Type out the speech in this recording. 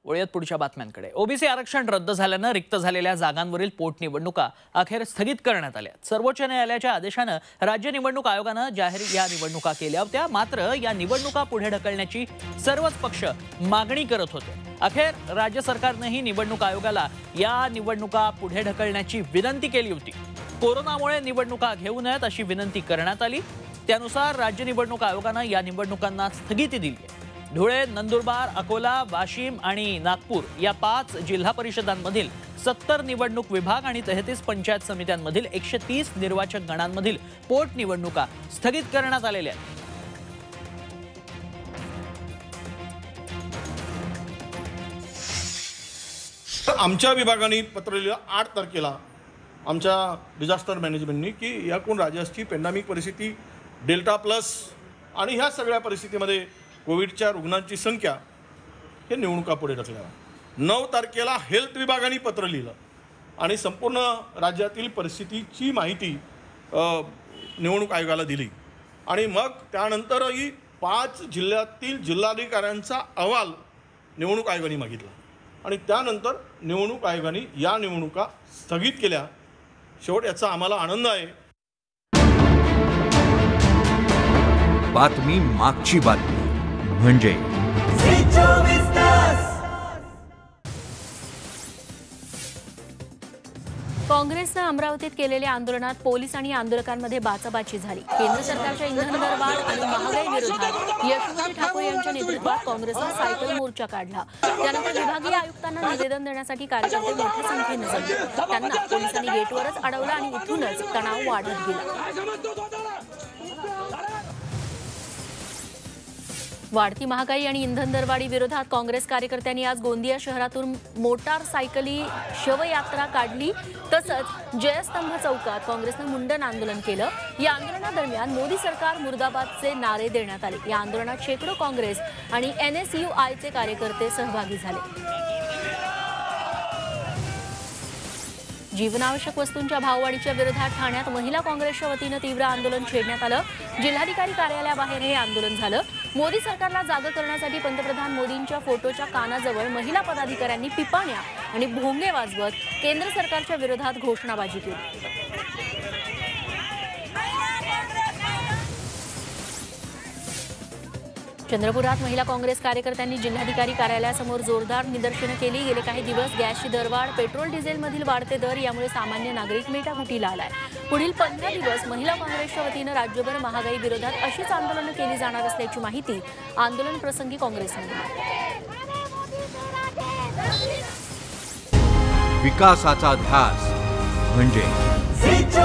वळूयात पुढच्या बातम्यांकडे। ओबीसी आरक्षण रद्द झाल्याने रिक्त झालेल्या जागांवरील पोटनिवडणुका अखेर स्थगित करण्यात आल्या। सर्वोच्च न्यायालयाच्या आदेशाने राज्य निवडणूक आयोगाने जाहीर या निवडणुका केल्या होत्या। मात्र या निवडणुका पुढे ढकलण्याची सर्वच पक्ष मागणी करत होते। अखेर राज्य सरकारनेही निवडणूक आयोगाला या निवडणुका पुढे ढकलण्याची विनंती केली होती। कोरोनामुळे निवडणुका घेऊ नयेत अशी विनंती करण्यात आली। त्यानुसार राज्य निवडणूक आयोगाने या निवडणुकांना स्थगिती दिली आहे। धुळे, नंदुरबार, अकोला, वाशिम आणि नागपूर या 5 जिल्हा परिषदांमधील 70 निवडणूक विभाग आणि 33 पंचायत समित्यांमधील 130 निर्वाचक गणांमधील पोटनिवडणुका स्थगित करण्यात आलेल्या आहेत। आमच्या विभागाने पत्र लिहिलं 8 तारखेला आमच्या डिझास्टर मॅनेजमेंटनी की याकून राज्याची पॅन्डेमिक परिस्थिती डेल्टा प्लस आणि ह्या सगळ्या परिस्थितीमध्ये कोविडच्या रुग्णांची संख्या हे निवडणुका पुढे ढकलल्या। 9 तारखेला हेल्थ विभागाने पत्र लिहिलं आणि संपूर्ण राज्यातील परिस्थितीची माहिती निवडणूक आयोगाला दिली आणि मग त्यानंतरही 5 जिल्ह्यातील जिल्हाधिकाऱ्यांचा अहवाल निवडणूक आयोगाने मागितला आणि त्यानंतर निवडणूक आयोगाने या निवडणुका स्थगित केल्या। शेवट याचा आम्हाला आनंद आहे। बातमी मागची बातमी म्हणजे काँग्रेसने अमरावतीत केलेल्या आंदोलनात पोलीस आणि आंदोलकांमध्ये बाचाबाची झाली। केंद्र सरकारच्या इंधन दरवाढ आणि महागाई विरोधात यशवंत ठाकूर यांच्या नेतृत्वात काँग्रेसने सायकल मोर्चा काढला। त्यानंतर विभागीय आयुक्तांना निवेदन देण्यासाठी कार्यकर्ते मोठ्या संख्येने जमले। त्यांना पोलिसांनी गेटवरच अडवलं आणि इथूनच तणाव वाढत गेला। वाढती महागाई आणि इंधन दरवाढी विरोधात काँग्रेस कार्यकर्त्यांनी आज गोंदिया शहरातून मोटारसायकली शवयात्रा काढली। तसंच जयस्तंभ चौकात काँग्रेसने मुंडन आंदोलन केलं। या आंदोलनादरम्यान मोदी सरकार मुर्दाबादचे नारे देण्यात आले। या आंदोलनात शेकडो काँग्रेस आणि NSUIचे कार्यकर्ते सहभागी झाले। जीवनावश्यक वस्तूंच्या भाववाढीच्या विरोधात ठाण्यात महिला काँग्रेसच्या वतीने तीव्र आंदोलन छेडण्यात आलं। जिल्हाधिकारी कार्यालयाबाहेर हे आंदोलन झालं। मोदी सरकारला जाग करण्यासाठी पंतप्रधान मोदींच्या फोटोच्या कानाजवळ महिला पदाधिकाऱ्यांनी पिपाण्या आणि भोंगे वाजवत केंद्र सरकारच्या विरोधात घोषणाबाजी केली। चंद्रपुरात महिला काँग्रेस कार्यकर्त्यांनी जिल्हाधिकारी कार्यालयासमोर जोरदार निदर्शनं केली। गेले काही दिवस गॅसची दरवाढ, पेट्रोल डिझेलमधील वाढते दर यामुळे सामान्य नागरिक मेटाकुटीला आलाय। पुढील 15 दिवस महिला काँग्रेसच्या वतीने राज्यभर महागाई विरोधात अशीच आंदोलनं केली जाणार असल्याची माहिती आंदोलन प्रसंगी काँग्रेसने दिली। विकासाचा ध्यास म्हणजे